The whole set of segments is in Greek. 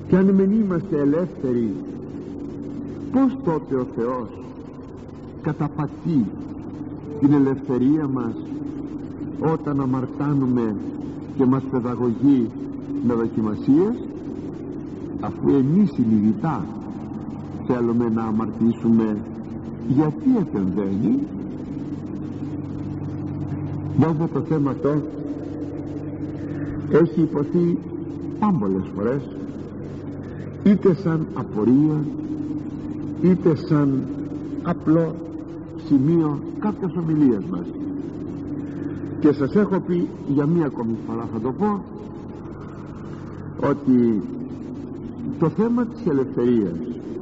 Και αν μεν είμαστε ελεύθεροι, πώς τότε ο Θεός καταπατεί την ελευθερία μας όταν αμαρτάνουμε και μας παιδαγωγεί με δοκιμασίες, αφού εμείς συνειδητά θέλουμε να αμαρτήσουμε? Γιατί επεμβαίνει? Βέβαια το θέμα αυτό έχει υποθεί πάμπολες φορές, είτε σαν απορία είτε σαν απλό σημείο κάποιας ομιλίας μας. Και σας έχω πει για μία ακόμη φορά, θα το πω, ότι το θέμα της ελευθερίας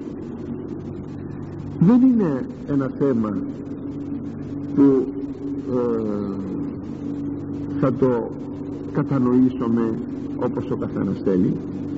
δεν είναι ένα θέμα που θα το κατανοήσουμε όπως ο καθένας θέλει.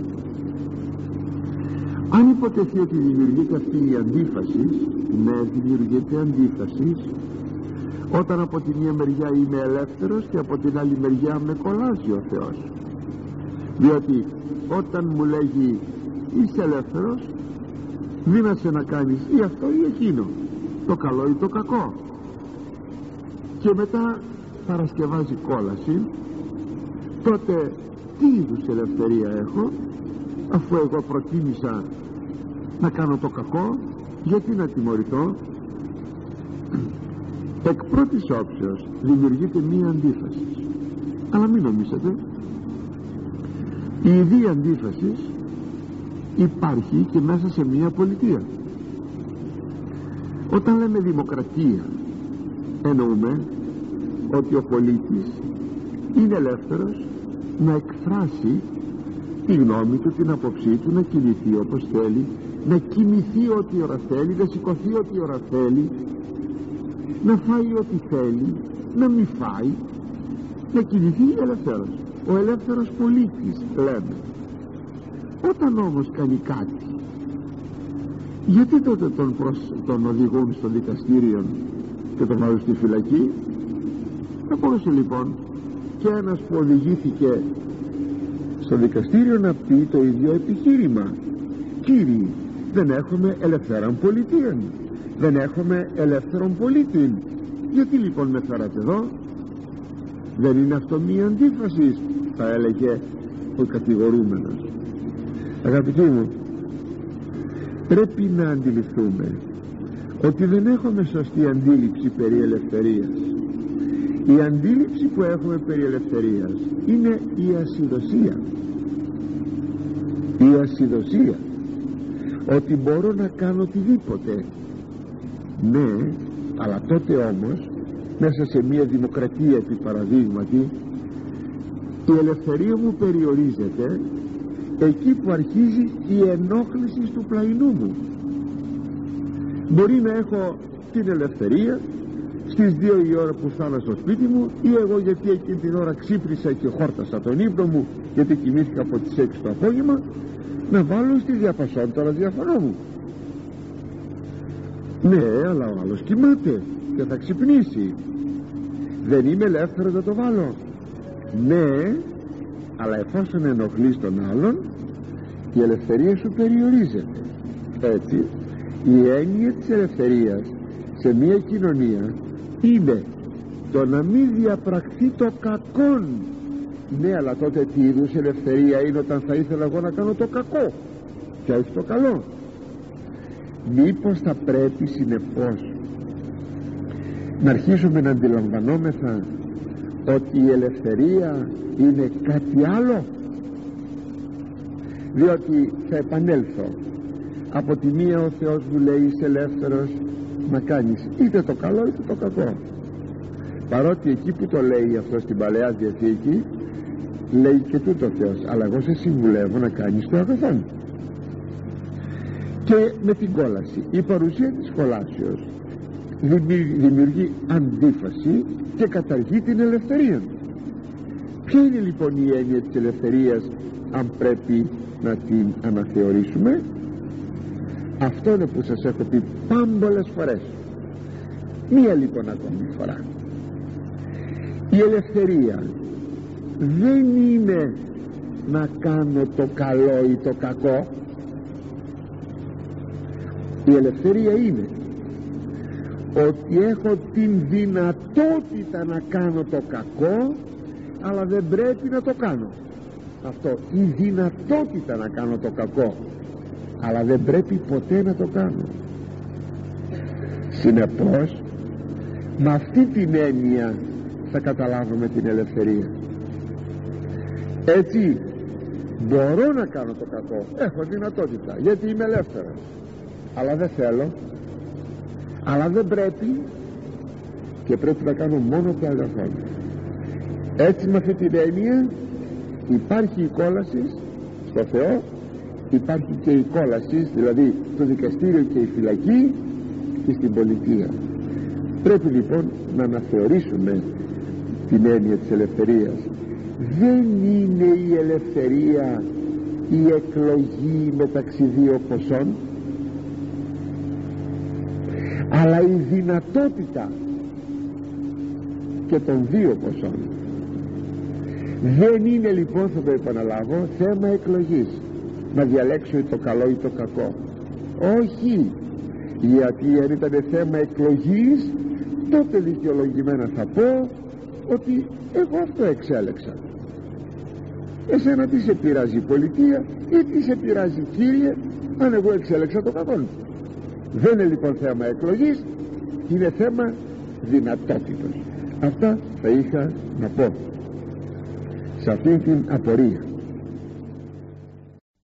Αν υποτεθεί ότι δημιουργείται αυτή η αντίφαση, ναι, δημιουργείται αντίφαση όταν από τη μία μεριά είμαι ελεύθερος και από την άλλη μεριά με κολλάζει ο Θεός. Διότι όταν μου λέγει είσαι ελεύθερος, δύνασε να κάνεις ή αυτό ή εκείνο, το καλό ή το κακό, και μετά παρασκευάζει κόλαση, τότε τι είδους ελευθερία έχω, αφού εγώ προτίμησα να κάνω το κακό? Γιατί να τιμωρηθώ? Εκ πρώτης όψεως δημιουργείται μία αντίφαση, αλλά μην νομίζετε, η ίδια αντίφαση υπάρχει και μέσα σε μία πολιτεία. Όταν λέμε δημοκρατία, εννοούμε ότι ο πολίτης είναι ελεύθερος να εκφράσει τη γνώμη του, την άποψή του, να κινηθεί όπως θέλει, να κοιμηθεί ό,τι ώρα θέλει, να σηκωθεί ό,τι ώρα θέλει, να φάει ό,τι θέλει, να μη φάει, να κινηθεί ελεύθερος. Ο ελεύθερος πολίτης λέμε. Όταν όμως κάνει κάτι, γιατί τότε τον οδηγούν στο δικαστήριο και τον βάζουν στη φυλακή? Θα μπορούσε λοιπόν και ένας που οδηγήθηκε στο δικαστήριο να πει το ίδιο επιχείρημα: κύριοι, δεν έχουμε ελευθέραν πολιτείαν, δεν έχουμε ελεύθερον πολίτη, γιατί λοιπόν με φέρατε εδώ? Δεν είναι αυτό μία αντίφαση? Θα έλεγε ο κατηγορούμενος. Αγαπητοί μου, πρέπει να αντιληφθούμε ότι δεν έχουμε σωστή αντίληψη περί ελευθερίας. Η αντίληψη που έχουμε περί ελευθερίας είναι η ασυδοσία. Η ασυδοσία ότι μπορώ να κάνω οτιδήποτε. Ναι, αλλά τότε όμως μέσα σε μια δημοκρατία, επί παραδείγματι, η ελευθερία μου περιορίζεται εκεί που αρχίζει η ενόχληση του πλαϊνού μου. Μπορεί να έχω την ελευθερία στις 2 η ώρα που φτάνω στο σπίτι μου, ή εγώ γιατί εκείνη την ώρα ξύπνησα και χόρτασα τον ύπνο μου, γιατί κοιμήθηκα από τις 6 το απόγευμα, να βάλω στη διαπασόν το ραδιοφωνό μου. Ναι, αλλά ο άλλος κοιμάται και θα ξυπνήσει. Δεν είμαι ελεύθερος να το βάλω? Ναι, αλλά εφόσον ενοχλείς τον άλλον, η ελευθερία σου περιορίζεται. Έτσι, η έννοια της ελευθερίας σε μια κοινωνία είναι το να μην διαπραχθεί το κακόν. Ναι, αλλά τότε τι είδους ελευθερία είναι όταν θα ήθελα εγώ να κάνω το κακό και όχι το καλό? Μήπως θα πρέπει συνεπώς να αρχίσουμε να αντιλαμβανόμεθα ότι η ελευθερία είναι κάτι άλλο? Διότι θα επανέλθω, από τη μία ο Θεός μου λέει είσαι ελεύθερος να κάνεις είτε το καλό είτε το κακό, παρότι εκεί που το λέει αυτό στην Παλαιά Διαθήκη λέει και τούτο ο Θεός, αλλά εγώ σε συμβουλεύω να κάνεις το αγαθόν. Και με την κόλαση, η παρουσία της κολάσεως δημιουργεί αντίφαση και καταργεί την ελευθερία. Ποια είναι λοιπόν η έννοια της ελευθερίας, αν πρέπει να την αναθεωρήσουμε? Αυτό είναι που σας έχω πει πάμπολες φορές. Μία λοιπόν ακόμη φορά. Η ελευθερία δεν είναι να κάνω το καλό ή το κακό. Η ελευθερία είναι ότι έχω την δυνατότητα να κάνω το κακό, αλλά δεν πρέπει να το κάνω. Αυτό, η δυνατότητα να κάνω το κακό, αλλά δεν πρέπει ποτέ να το κάνω. Συνεπώς, με αυτή την έννοια θα καταλάβουμε την ελευθερία. Έτσι, μπορώ να κάνω το κακό, έχω δυνατότητα, γιατί είμαι ελεύθερος, αλλά δεν θέλω, αλλά δεν πρέπει, και πρέπει να κάνω μόνο το αγαθό. Έτσι, με αυτή την έννοια υπάρχει η κόλαση στο Θεό, υπάρχει και η κόλαση, δηλαδή το δικαστήριο και η φυλακή, και στην πολιτεία. Πρέπει λοιπόν να αναθεωρήσουμε την έννοια της ελευθερίας. Δεν είναι η ελευθερία η εκλογή μεταξύ δύο ποσών, αλλά η δυνατότητα και των δύο ποσών. Δεν είναι λοιπόν, θα το επαναλάβω, θέμα εκλογής, να διαλέξω το καλό ή το κακό. Όχι, γιατί αν ήταν θέμα εκλογής, τότε δικαιολογημένα θα πω ότι εγώ αυτό εξέλεξα. Εσένα τι σε πειράζει η πολιτεία ή τι σε πειράζει, Κύριε, αν εγώ εξέλεξα το κακό? Δεν είναι λοιπόν θέμα εκλογής, είναι θέμα δυνατότητας. Αυτά θα είχα να πω σε αυτήν την απορία.